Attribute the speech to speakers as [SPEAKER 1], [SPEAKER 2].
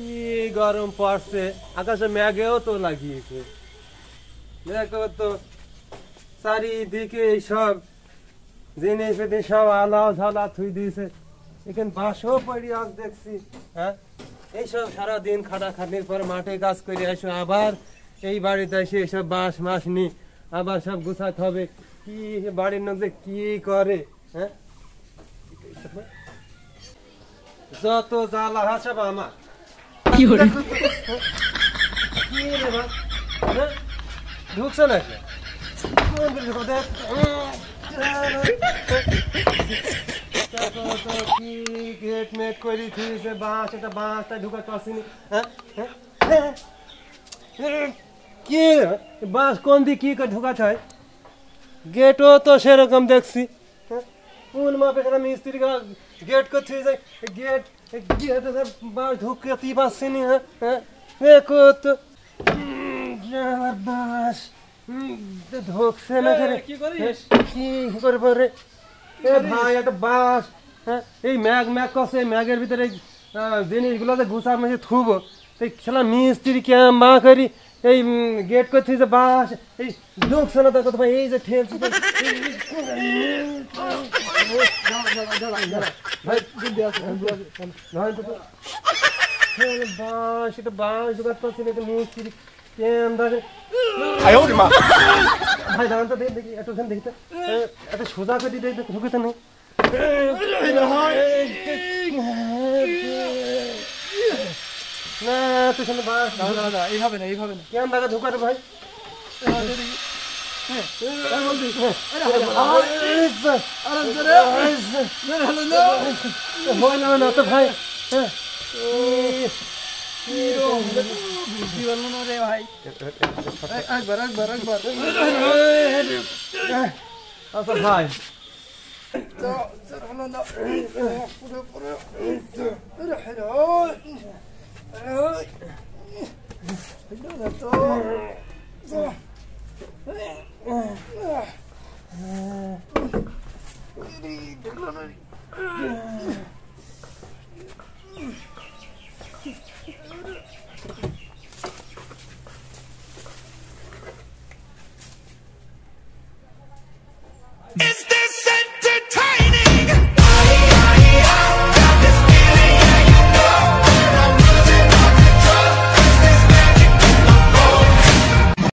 [SPEAKER 1] কি গরম পড়ছে, আকাশে মেঘেও তো লাগিয়েছে। দেখো তো চারিদিকে সব জিনিস সব আলা ঝালা থুই দিয়েছে। এখানে বাঁশও পড়ি আজ দেখছি। হ্যাঁ, এইসব সারাদিন খাটাখাটির পর মাঠে কাজ করে এসো, আবার এই বাড়িতে এসে এসব বাঁশ মাস নি আবার সব গুছাতে হবে। কি বাড়ির মধ্যে কি করে, হ্যাঁ, যত জ্বালা হাসব আমার। কি রে ভাই, ঢুকছে না কি গেট মেট করে থুইছে, বাঁশ এটা বাঁশটা ঢুকাতে পারছিনি। কি বাঁশ কোন দিকে কি করে ঢুকাতে হয়? গেটও তো সেরকম দেখছি। কোন মাপে মিস্ত্রি গেট করতে যায়, গেট গেট বাঁশ ঢুকাতেই পারছিনি। হ্যাঁ, দেখো তো বাঁশ ঢুকছে না। কি করিস, কি করবো রে ভাই? একটা বাঁশ, হ্যাঁ, এই ম্যাগ ম্যাগ করছে, ম্যাগের ভিতরে জিনিসগুলো গুছার মাঝে থুবো, এই খেলা মিস্ত্রি ক্যাম মা করি এই গেট করছে যে বাঁশ এই ঢুকছে না। দেখো ভাই, এই যে ঠেলছে বাঁশ, এটা বাঁশ ঢুকাতে পারছি না, মিস্ত্রি ক্যাম দেখে। ভাই দাঁড়ান তো, দেখি একটুখানি দেখি তো, এত সোজা করে দিতে ঢুকেছে না। না তুই শুনে বাস এইভাবে না, এইভাবে না, কেমন দেখা ঢুকারে ভাই? না তো ভাই, আচ্ছা ভাই
[SPEAKER 2] It's